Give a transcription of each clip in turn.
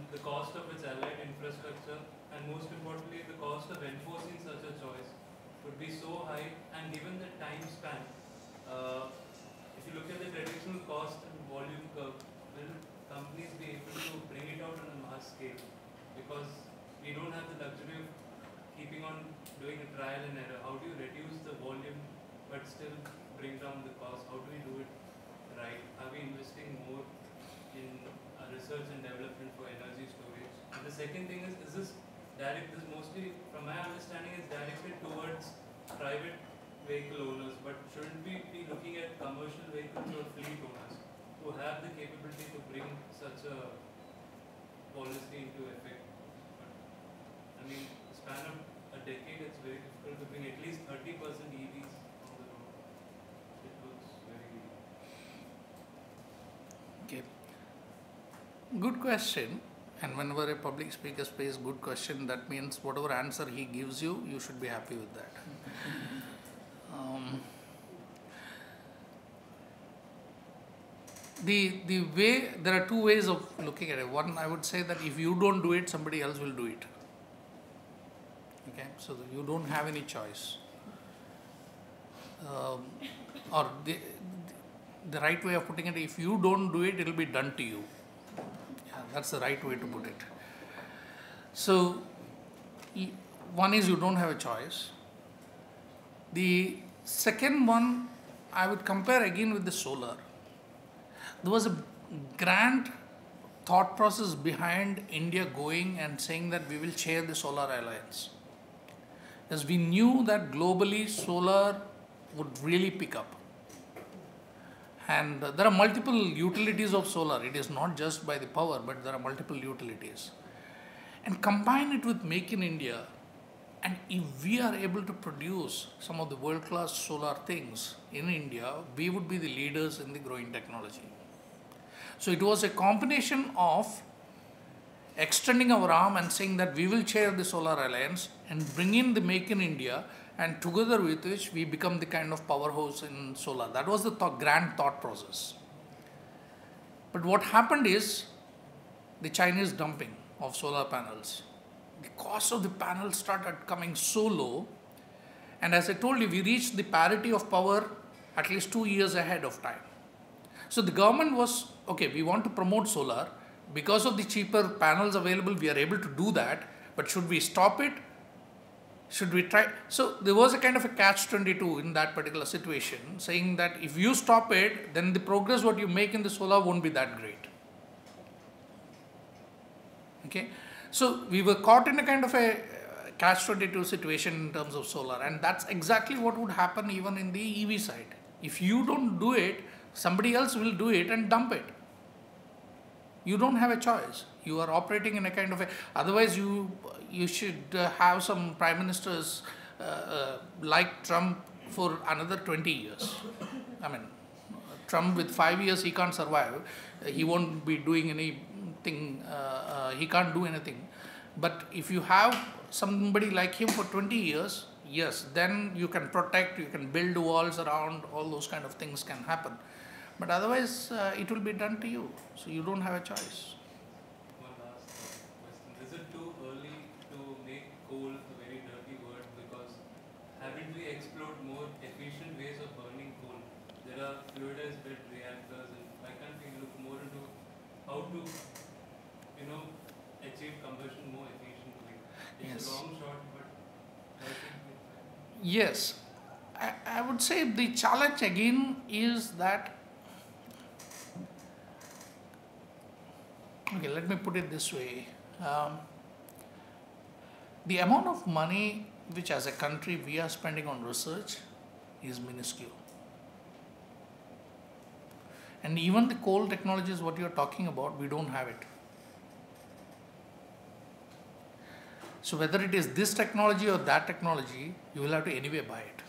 the cost of its allied infrastructure, and most importantly, the cost of enforcing such a choice would be so high, and given the time span, if you look at the traditional cost and volume curve, will companies be able to bring it out on a mass scale? Because we don't have the luxury of keeping on doing a trial and error. How do you reduce the volume but still bring down the cost? How do we do it right? Are we investing more in research and development for energy storage? And the second thing is this mostly, from my understanding, is directed towards private vehicle owners, but shouldn't we be looking at commercial vehicles or fleet owners who have the capability to bring such a policy into effect? But, I mean, the span of a decade, it's very difficult to bring at least 30% EVs on the road. It looks very... Okay. Good question. And whenever a public speaker says good question, that means whatever answer he gives you, you should be happy with that. The way, there are two ways of looking at it. One, I would say that if you don't do it, somebody else will do it. Okay, so you don't have any choice. Or the right way of putting it, if you don't do it, it will be done to you. Yeah, that's the right way to put it. So, one is you don't have a choice. The second one, I would compare again with the solar. There was a grand thought process behind India going and saying that we will chair the Solar Alliance. As we knew that globally solar would really pick up. And there are multiple utilities of solar. It is not just by the power, but there are multiple utilities. And combine it with Make in India, and if we are able to produce some of the world-class solar things in India, we would be the leaders in the growing technology. So it was a combination of extending our arm and saying that we will chair the Solar Alliance and bring in the Make in India, and together with which we become the kind of powerhouse in solar. That was the grand thought process. But what happened is the Chinese dumping of solar panels. The cost of the panels started coming so low, and as I told you, we reached the parity of power at least 2 years ahead of time. So the government was, okay, we want to promote solar. Because of the cheaper panels available, we are able to do that, but should we stop it? Should we try? So there was a kind of a catch-22 in that particular situation, saying that if you stop it, then the progress what you make in the solar won't be that great. Okay, so we were caught in a kind of a catch-22 situation in terms of solar, and that's exactly what would happen even in the EV side. If you don't do it, somebody else will do it and dump it. You don't have a choice. You are operating in a kind of a, otherwise you should have some prime ministers like Trump for another 20 years. I mean, Trump with 5 years, he can't survive. He won't be doing anything, he can't do anything. But if you have somebody like him for 20 years, yes, then you can protect, you can build walls around, all those kind of things can happen. But otherwise, it will be done to you. So you don't have a choice. One last question. Is it too early to make coal a very dirty word? Because haven't we explored more efficient ways of burning coal? There are fluidized bed reactors, and why can't we look more into how to, achieve combustion more efficiently? It's a long shot, but why can't we try? Yes. I would say the challenge again is that, okay, let me put it this way. The amount of money which as a country we are spending on research is minuscule. And even the coal technologies what you are talking about, we don't have it. So whether it is this technology or that technology, you will have to anyway buy it.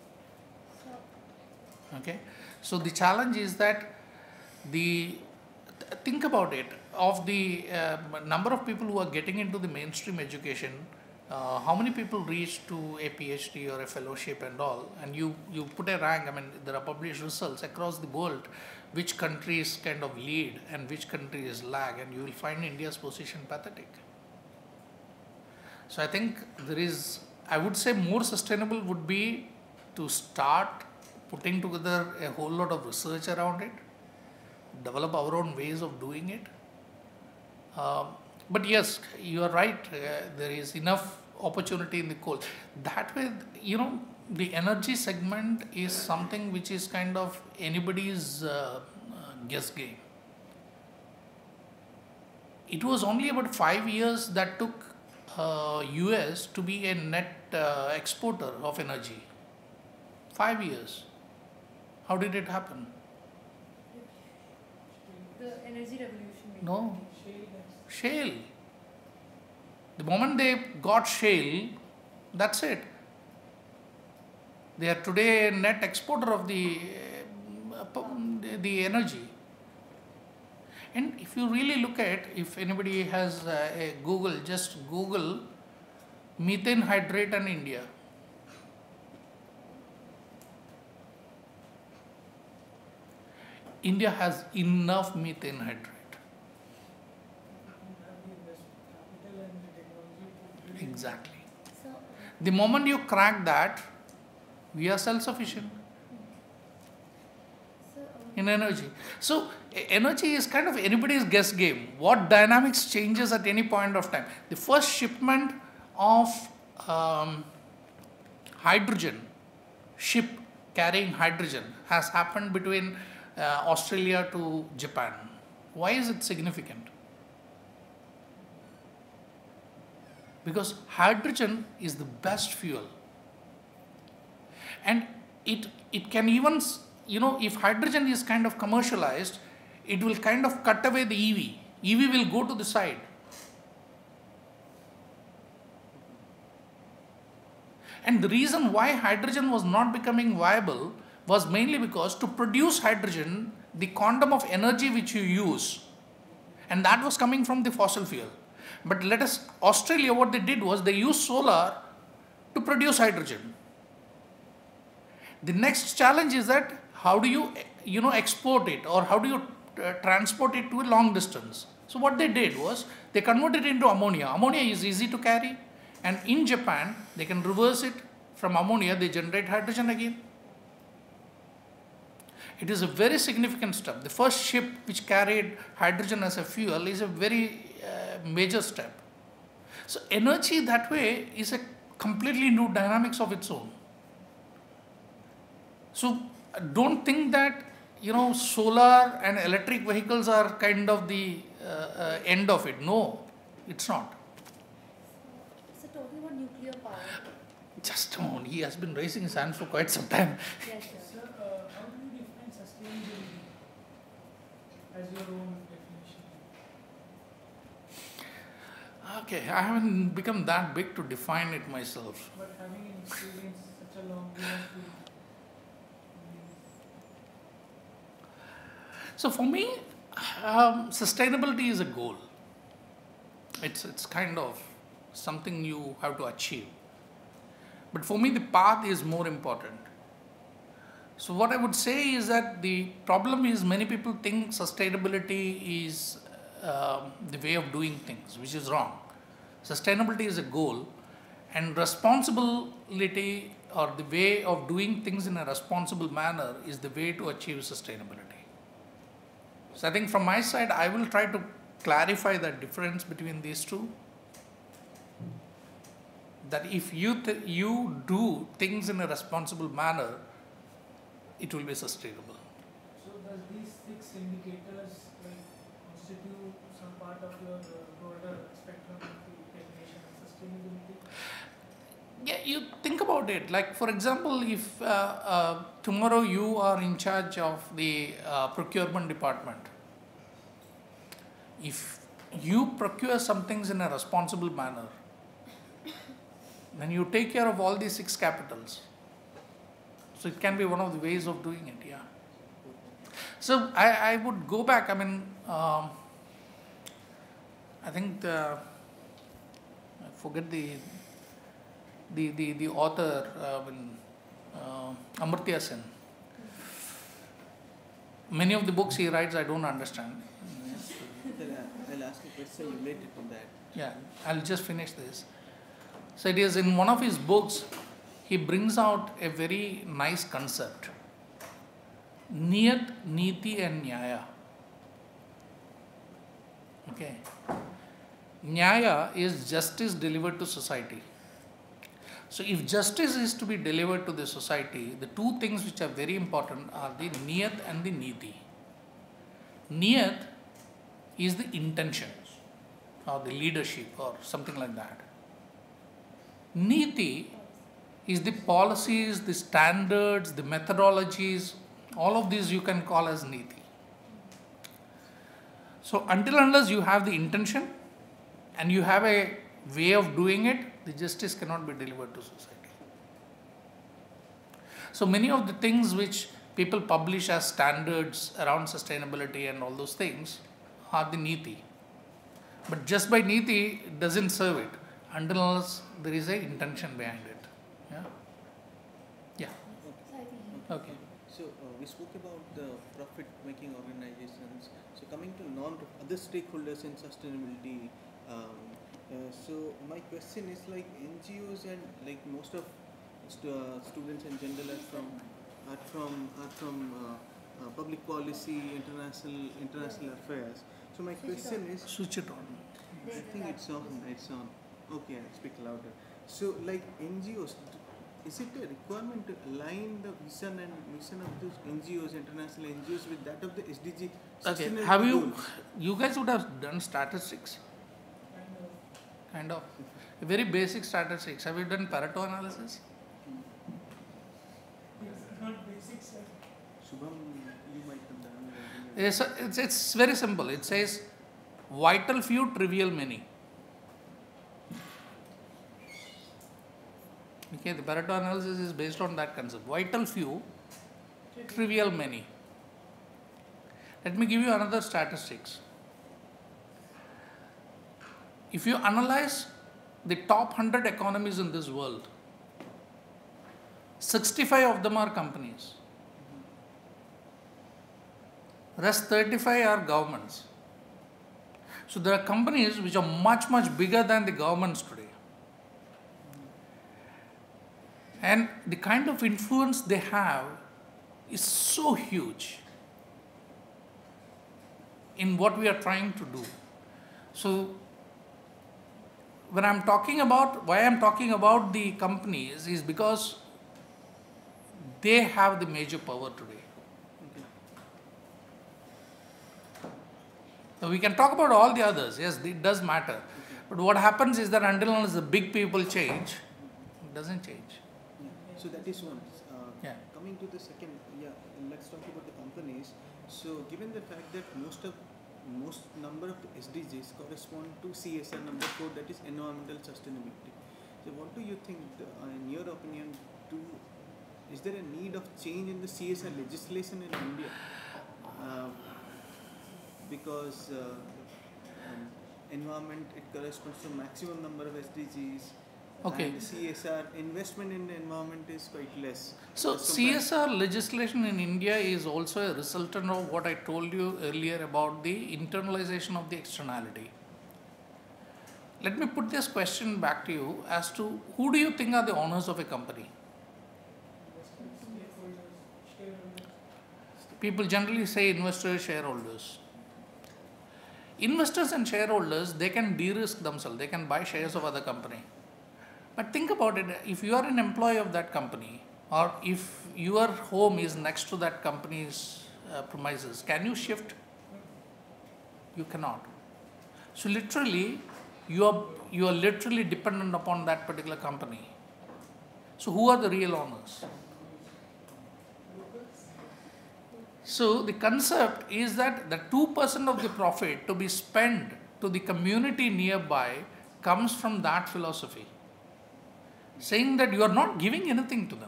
Okay? So the challenge is that think about it, of the number of people who are getting into the mainstream education, how many people reach to a PhD or a fellowship and all, and you put a rank, I mean, there are published results across the world which countries kind of lead and which countries lag, and you will find India's position pathetic. So I think I would say more sustainable would be to start putting together a whole lot of research around it, develop our own ways of doing it. But yes, you are right, there is enough opportunity in the coal. That way, the energy segment is something which is kind of anybody's guess game. It was only about 5 years that took US to be a net exporter of energy. 5 years. How did it happen? The energy revolution. No. Shale. The moment they got shale, that's it. They are today a net exporter of the energy. And if you really look at, if anybody has a Google, just Google methane hydrate in India. India has enough methane hydrate. Exactly. So, The moment you crack that, we are self-sufficient in energy. So energy is kind of anybody's guess game. What dynamics changes at any point of time? The first shipment of hydrogen, ship carrying hydrogen, has happened between Australia to Japan. Why is it significant? Because hydrogen is the best fuel. And it can even, if hydrogen is kind of commercialized, it will kind of cut away the EV. EV will go to the side. And the reason why hydrogen was not becoming viable was mainly because to produce hydrogen, the quantum of energy which you use, and that was coming from the fossil fuel. But Australia, what they did was they used solar to produce hydrogen. The next challenge is that how do you, export it, or how do you transport it to a long distance? So what they did was they converted it into ammonia. Ammonia is easy to carry, and in Japan they can reverse it from ammonia. They generate hydrogen again. It is a very significant step. The first ship which carried hydrogen as a fuel is a very major step. So energy that way is a completely new dynamics of its own. So don't think that solar and electric vehicles are kind of the end of it. No, it's not. So talking about nuclear power. Just don't. He has been raising his hand for quite some time. Yes, sir. Sir, how do you define sustainability as your own definition? Okay, I haven't become that big to define it myself. But having an experience such a long time. So for me, sustainability is a goal. It's kind of something you have to achieve. But for me, the path is more important. So what I would say is that the problem is many people think sustainability is the way of doing things, which is wrong. Sustainability is a goal, and responsibility, or the way of doing things in a responsible manner, is the way to achieve sustainability. So I think from my side, I will try to clarify that difference between these two. That if you do things in a responsible manner, it will be sustainable. So does these 6 indicators constitute some part of your broader spectrum of the definition of sustainability? Yeah, you think about it. Like, for example, if tomorrow you are in charge of the procurement department, if you procure some things in a responsible manner, then you take care of all these 6 capitals. So it can be one of the ways of doing it, yeah. So I would go back, I think I forget the author, Amartya Sen. Many of the books he writes I don't understand. I'll ask a question related to that. Yeah, I'll just finish this. So it is in one of his books, he brings out a very nice concept. Niyat, Niti and Nyaya. Okay. Nyaya is justice delivered to society. So if justice is to be delivered to the society, the two things which are very important are the Niyat and the Niti. Niyat is the intention or the leadership or something like that. Niti is the policies, the standards, the methodologies, all of these you can call as Niti. So until unless you have the intention and you have a way of doing it, the justice cannot be delivered to society. So many of the things which people publish as standards around sustainability and all those things are the Niti. But just by Niti it doesn't serve it until unless there is an intention behind it. Yeah? Yeah. So I think Okay. So we spoke about the profit-making organizations. So coming to other stakeholders in sustainability. So my question is like NGOs and like most of students in general are from public policy, international affairs. So my question is. Switch it on. I think it's on. It's on. Okay, I'll speak louder. So, like NGOs, is it a requirement to align the vision and mission of those NGOs, international NGOs, with that of the SDG? Okay. sustainability Have goals? you guys would have done statistics? Kind of. A very basic statistics. Have you done Pareto analysis? It's not basic, sir. Shubham, you might have done. Yes, it's very simple. It says vital few, trivial many. Okay, the Pareto analysis is based on that concept. Vital few, trivial many. Let me give you another statistics. If you analyze the top 100 economies in this world, 65 of them are companies. Rest 35 are governments. So there are companies which are much bigger than the governments today. And the kind of influence they have is so huge in what we are trying to do. So when I'm talking about, why I'm talking about the companies is because they have the major power today. So we can talk about all the others, yes, it does matter. But what happens is that until unless the big people change, it doesn't change. Yeah. So that is one. Yeah. Coming to the second, let's talk about the companies. So given the fact that most number of SDGs correspond to CSR number 4, that is environmental sustainability. So what do you think, in your opinion, is there a need of change in the CSR legislation in India? Because environment, it corresponds to maximum number of SDGs. Okay. And CSR investment in the environment is quite less. So as compared- CSR legislation in India is also a resultant of what I told you earlier about the internalization of the externality. Let me put this question back to you as to who do you think are the owners of a company? People generally say investors, shareholders. Investors and shareholders, they can de-risk themselves, they can buy shares of other company. But think about it, if you are an employee of that company, or if your home is next to that company's premises, can you shift? You cannot. So literally, you are literally dependent upon that particular company. So who are the real owners? So the concept is that the 2% of the profit to be spent to the community nearby comes from that philosophy, saying that you are not giving anything to them.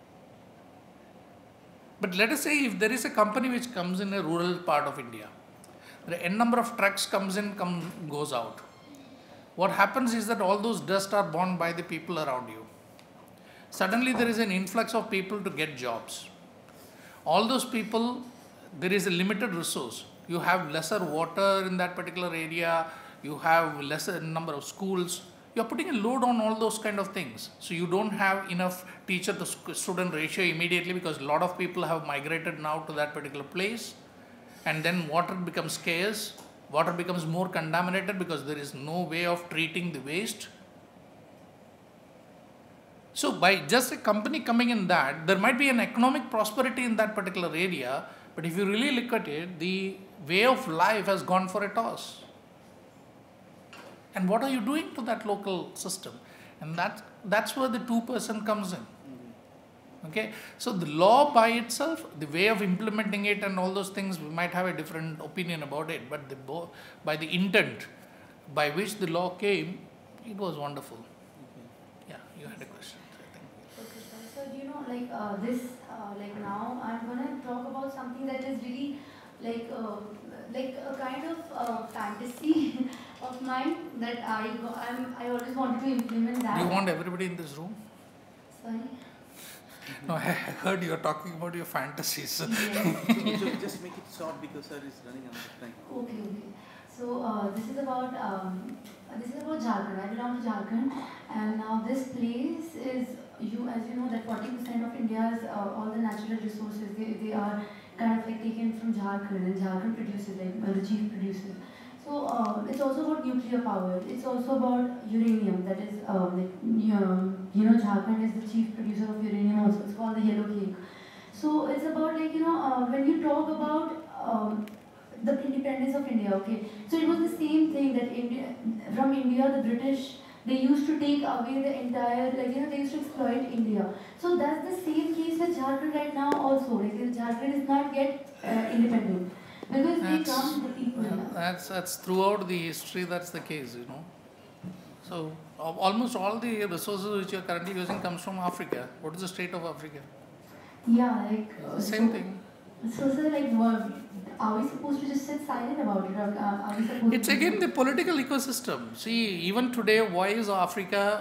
But let us say if there is a company which comes in a rural part of India, the n number of trucks comes in, goes out. What happens is that all those dust are borne by the people around you. Suddenly there is an influx of people to get jobs. All those people, there is a limited resource. You have lesser water in that particular area, you have lesser number of schools, you are putting a load on all those kind of things. So you don't have enough teacher to student ratio immediately, because a lot of people have migrated now to that particular place, and then water becomes scarce, water becomes more contaminated because there is no way of treating the waste. So by just a company coming in that, there might be an economic prosperity in that particular area, but if you really look at it, the way of life has gone for a toss. And what are you doing to that local system? And that's where the 2% comes in. Okay, so the law by itself, the way of implementing it and all those things, we might have a different opinion about it, but by the intent by which the law came, it was wonderful. Yeah, you had a question. Okay, so do you know, like now I'm gonna talk about something that is really like a kind of fantasy of mine that I always wanted to implement that. Do you want everybody in this room? Sorry. No, I heard you are talking about your fantasies. Yes. So just make it short because sir is running out of time. Okay. So this is about Jharkhand. I belong to Jharkhand, and now this place is as you know that 40% of India's all the natural resources they are kind of like taken from Jharkhand, and Jharkhand produces the chief producer. So it's also about nuclear power. It's also about uranium. That is Jharkhand is the chief producer of uranium. Also, it's called the yellow cake. So it's about when you talk about the independence of India. Okay, so it was the same thing that from India, the British, they used to take away the entire they used to exploit India. So that's the same case with Jharkhand right now also. Jharkhand is not yet independent. Because they come the people. That's throughout the history, that's the case, So almost all the resources which you are currently using comes from Africa. What is the state of Africa? Yeah, same thing. So are we supposed to just sit silent about it, or are we supposed? It's again the political ecosystem. See, even today, why is Africa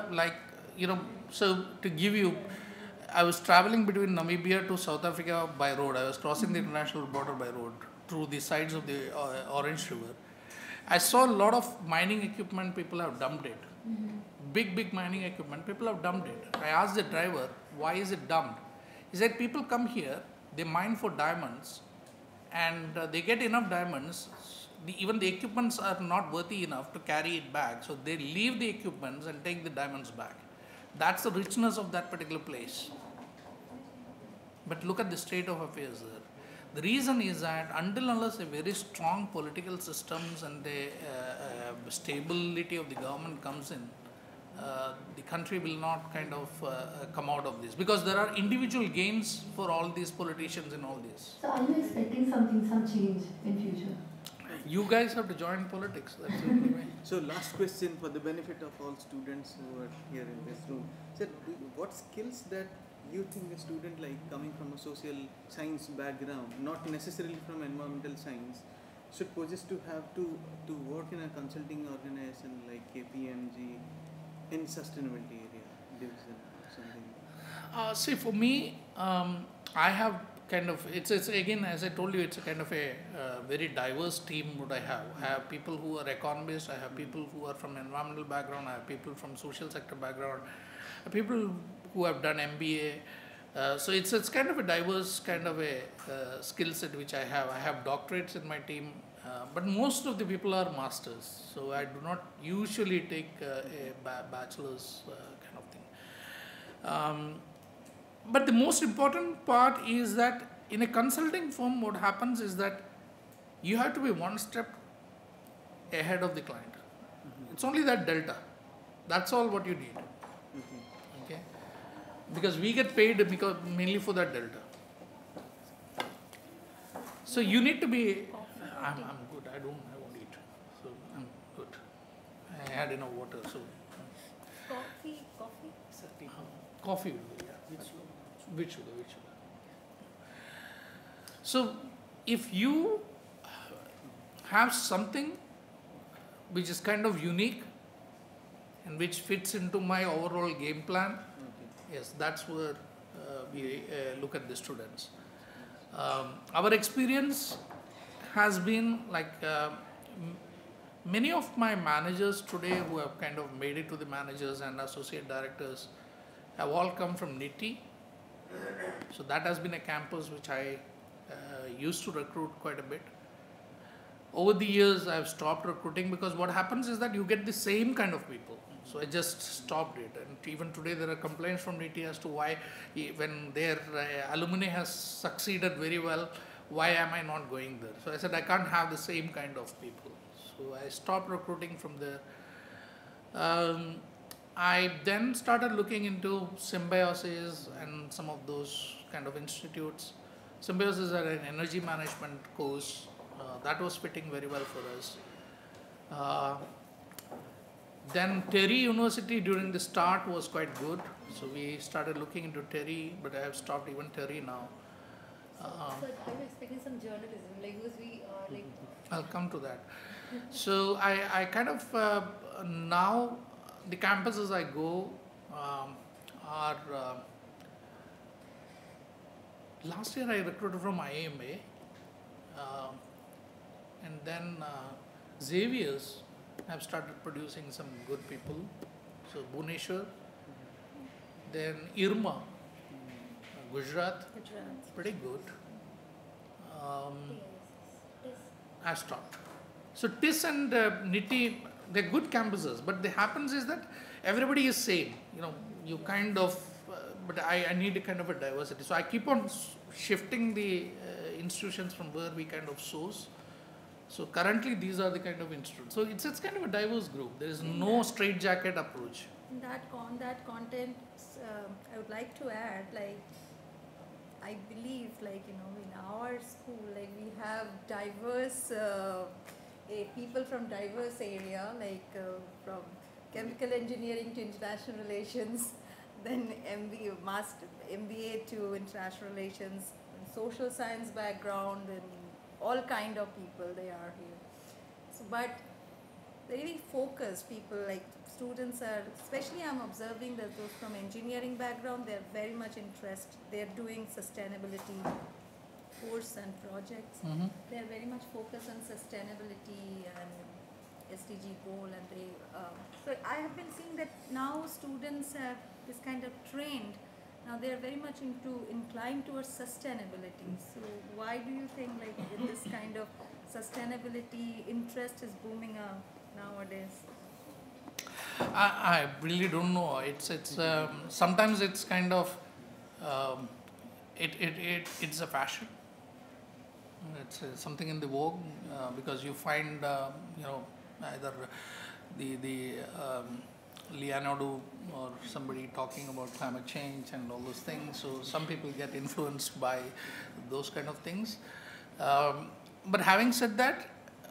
So to give you, I was traveling between Namibia to South Africa by road. I was crossing the international border by road through the sides of the Orange River. I saw a lot of mining equipment, people have dumped it. Big mining equipment, people have dumped it. I asked the driver, why is it dumped? He said, people come here, they mine for diamonds, and they get enough diamonds, even the equipments are not worthy enough to carry it back, so they leave the equipments and take the diamonds back. That's the richness of that particular place. But look at the state of affairs there. The reason is that until unless a very strong political systems and the stability of the government comes in, the country will not kind of come out of this, because there are individual gains for all these politicians in all this. So are you expecting some change in future? You guys have to join politics. That's the only way. So last question for the benefit of all students who are here in this room. Sir, what skills that you think a student like coming from a social science background, not necessarily from environmental science, should possess to have to work in a consulting organization like KPMG in sustainability area division or something? See, for me, I have kind of, it's again, as I told you, it's a kind of a very diverse team what I have. I have people who are economists, I have people who are from environmental background, I have people from social sector background, people who have done MBA. So it's kind of a diverse kind of a skill set which I have. I have doctorates in my team, but most of the people are masters. So I do not usually take a bachelor's kind of thing. But the most important part is that in a consulting firm, what happens is that you have to be one step ahead of the client. It's only that delta. That's all what you need. Okay? Because we get paid mainly for that delta. So you need to be, I'm good, I won't eat. So I'm good. I had enough water, so. Coffee. Coffee will be, yeah. Which sugar? So if you have something which is kind of unique and which fits into my overall game plan, yes, that's where we look at the students. Our experience has been like many of my managers today who have kind of made it to the managers and associate directors have all come from NITI. So that has been a campus which I used to recruit quite a bit. Over the years, I've stopped recruiting because what happens is that you get the same kind of people. So I just stopped it. And even today, there are complaints from NITI as to why, when their alumni has succeeded very well, why am I not going there? So I said, I can't have the same kind of people. So I stopped recruiting from there. I then started looking into Symbiosis and some of those kind of institutes. Symbiosis are an energy management course. That was fitting very well for us. Then Terry University during the start was quite good. So we started looking into Terry, but I have stopped even Terry now. So I'm expecting some journalism, like because we are like. I'll come to that. So I kind of now the campuses I go are last year I recruited from IMA and then Xavier's have started producing some good people. So Bhubaneswar, then Irma, Gujarat, pretty good. I've stopped. So TIS and NITI, they're good campuses, but what happens is that everybody is same. You know, you kind of, but I need a kind of a diversity. So I keep on shifting the institutions from where we kind of source. So currently these are the kind of institutes. So it's kind of a diverse group. There is no straitjacket approach. In that content, I would like to add, like, I believe, like, you know, in our school, like, we have diverse people from diverse area, like from chemical engineering to international relations, then MBA to international relations, and social science background, and all kind of people they are here. So, but really focused people, like students are, especially I'm observing that those from engineering background, they're very much interested. They're doing sustainability course and projects. They're very much focused on sustainability and SDG goal, and they. So I have been seeing that now students is kind of trained. Now they are very much inclined towards sustainability. So why do you think, like, this kind of sustainability interest is booming up nowadays? I really don't know. It's sometimes it's kind of it's a fashion. It's something in the vogue because you find either the Leonardo or somebody talking about climate change and all those things. So some people get influenced by those kind of things. But having said that,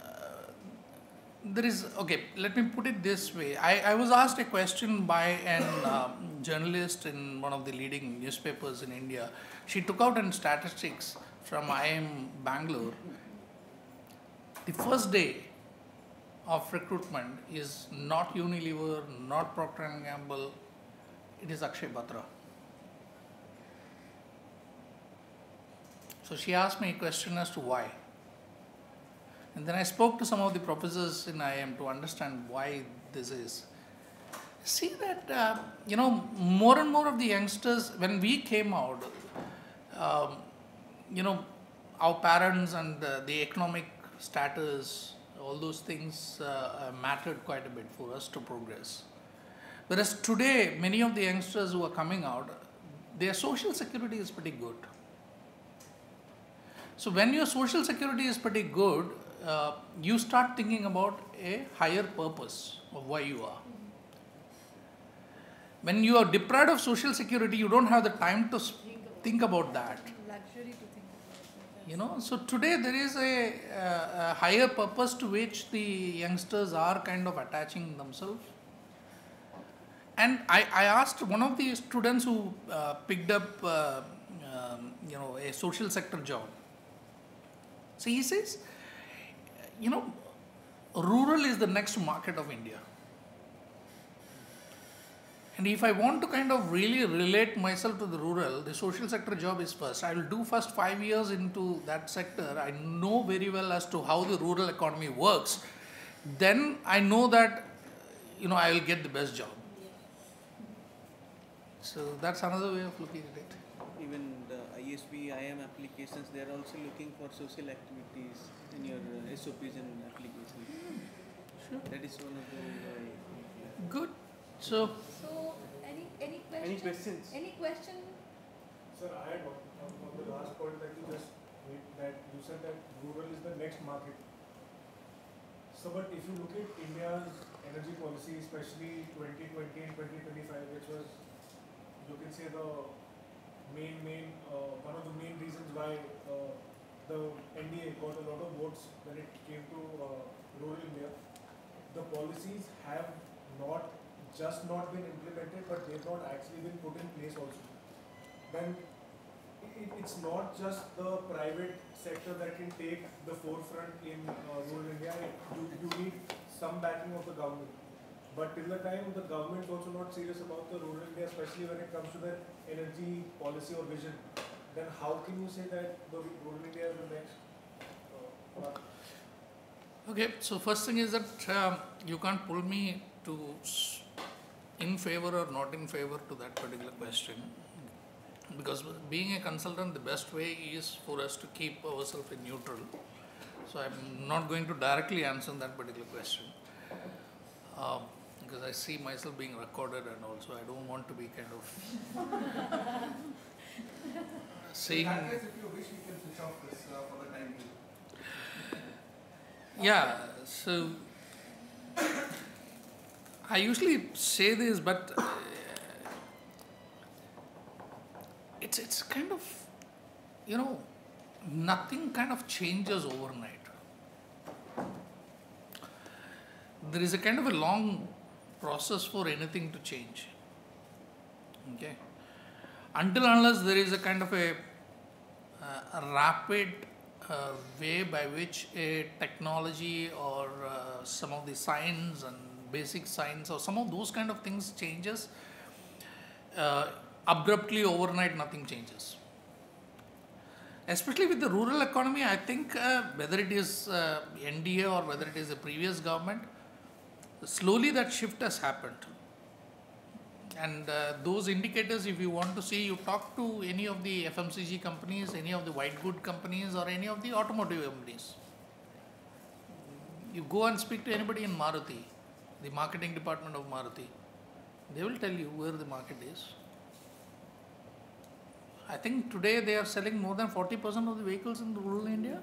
let me put it this way. I was asked a question by an journalist in one of the leading newspapers in India. She took out in statistics from IIM Bangalore. The first day of recruitment is not Unilever, not Procter & Gamble, it is Akshay Batra. So she asked me a question as to why. And then I spoke to some of the professors in IIM to understand why this is. See that, more and more of the youngsters, when we came out, our parents and the economic status, all those things mattered quite a bit for us to progress. Whereas today, many of the youngsters who are coming out, their social security is pretty good. So when your social security is pretty good, you start thinking about a higher purpose of why you are. When you are deprived of social security, you don't have the time to think about that. Luxury to think about that. So today there is a higher purpose to which the youngsters are kind of attaching themselves. And I asked one of the students who picked up, a social sector job. So he says, rural is the next market of India. And if I want to kind of really relate myself to the rural, the social sector job is first. I will do first 5 years into that sector. I know very well as to how the rural economy works. Then I know that, I will get the best job. So that's another way of looking at it. Even the ISB, IM applications, they are also looking for social activities in your SOPs and applications. Sure. That is one of the. Good. So Any questions? Any questions? Any question? Sir, I had on the last point that you just made, that you said that rural is the next market. So, but if you look at India's energy policy, especially 2020 and 2025, which was, you can say, the one of the main reasons why the NDA got a lot of votes when it came to rural India, the policies have not been implemented, but they've not actually been put in place also. Then it's not just the private sector that can take the forefront in rural India. You need some backing of the government. But till the time the government is also not serious about the rural India, especially when it comes to their energy policy or vision, then how can you say that the rural India is the next part? Okay, so first thing is that you can't pull me to in favor or not in favor to that particular question, because being a consultant, the best way is for us to keep ourselves in neutral. So I'm not going to directly answer that particular question, because I see myself being recorded, and also I don't want to be kind of saying. In that case, if you wish, we can switch off this for the time being. Yeah, so I usually say this, but it's kind of, nothing kind of changes overnight. There is a kind of a long process for anything to change. Okay, until unless there is a kind of a rapid way by which a technology or some of the science and basic science or some of those kind of things changes, abruptly overnight nothing changes. Especially with the rural economy, I think whether it is NDA or whether it is the previous government, slowly that shift has happened. And those indicators, if you want to see, you talk to any of the FMCG companies, any of the white good companies, or any of the automotive companies. You go and speak to anybody in Maruti, the marketing department of Maruti, they will tell you where the market is. I think today they are selling more than 40% of the vehicles in rural India.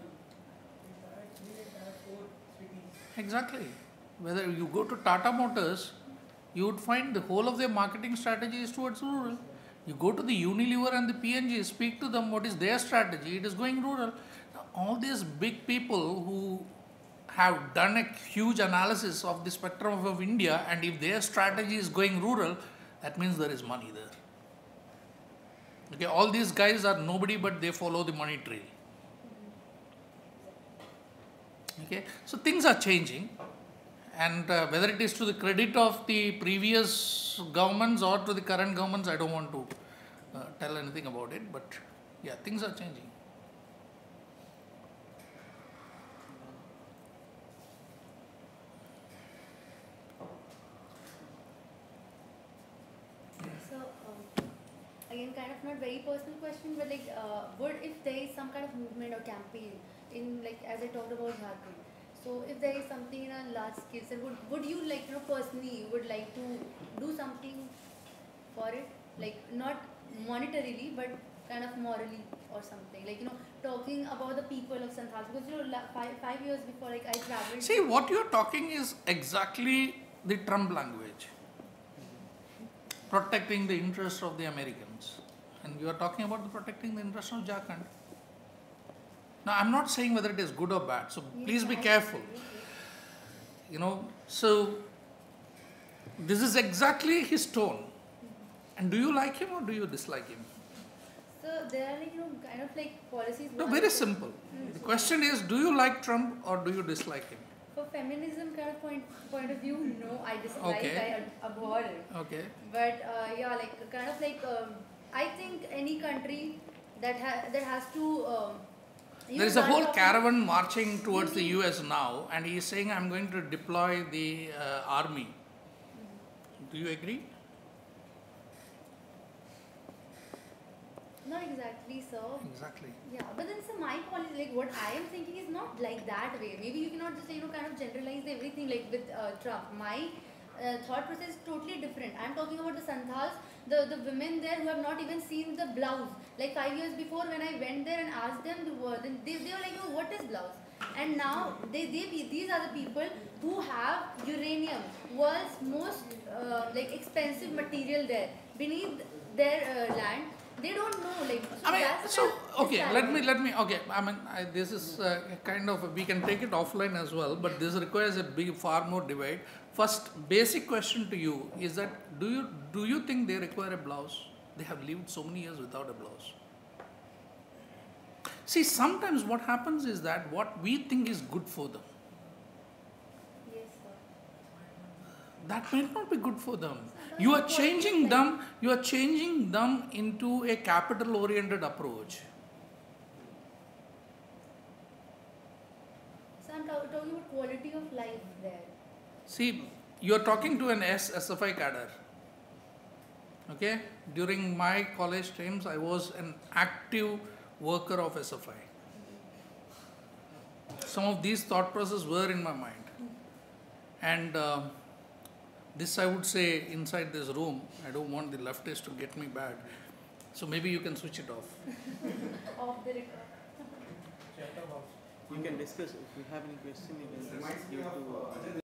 Exactly. Whether you go to Tata Motors, you would find the whole of their marketing strategy is towards rural. You go to the Unilever and the P&G, speak to them what is their strategy, it is going rural. Now, all these big people who have done a huge analysis of the spectrum of India, and if their strategy is going rural, that means there is money there. Okay, all these guys are nobody but they follow the money trail. Okay, so things are changing. And whether it is to the credit of the previous governments or to the current governments, I don't want to tell anything about it. But yeah, things are changing. So, again, kind of not very personal question, but like, would if there is some kind of movement or campaign in, like, as I talked about Jharkhand, so if there is something in a large scale, so would you like, personally would like to do something for it? Like not monetarily, but kind of morally or something. Like, talking about the people of Santhal. Because, 5 years before, like, I traveled. See, what you're talking is exactly the Trump language. Protecting the interests of the Americans. And you are talking about protecting the interests of Jharkhand. Now, I'm not saying whether it is good or bad, so please be careful. So this is exactly his tone. And do you like him or do you dislike him? So there are, like, kind of like policies. No, very simple. The question is, do you like Trump or do you dislike him? For feminism kind of point of view, no, I dislike, Okay. I abhor it. Okay. But yeah, like kind of like I think any country that has to There is a run whole properly- caravan marching towards the Mhm. US now, and he is saying, I'm going to deploy the army. Do you agree? Not exactly, sir. Exactly. Yeah, but then so my policy, like what I am thinking is not like that way. Maybe you cannot just kind of generalize everything like with Trump. My thought process is totally different. I'm talking about the Santhals, the women there who have not even seen the blouse. Like 5 years before, when I went there and asked them the word, then they were like, no, what is blouse? And now these are the people who have uranium, world's most like expensive material there beneath their land. They don't know, like. I mean, that's so the okay. disparity. Let me. Okay. I mean, this is kind of we can take it offline as well, but this requires a far more debate. First, basic question to you is that do you think they require a blouse? They have lived so many years without a blouse. See, sometimes what happens is that what we think is good for them, Yes, sir. that might not be good for them. You are changing them. You are changing them into a capital-oriented approach. So I'm talking about quality of life there. See, you are talking to an SFI cadre. Okay? During my college times, I was an active worker of SFI. Some of these thought processes were in my mind. And this I would say inside this room, I don't want the leftists to get me bad. So maybe you can switch it off. Off the record. Chatham House. You can discuss if you have any question. You can just give to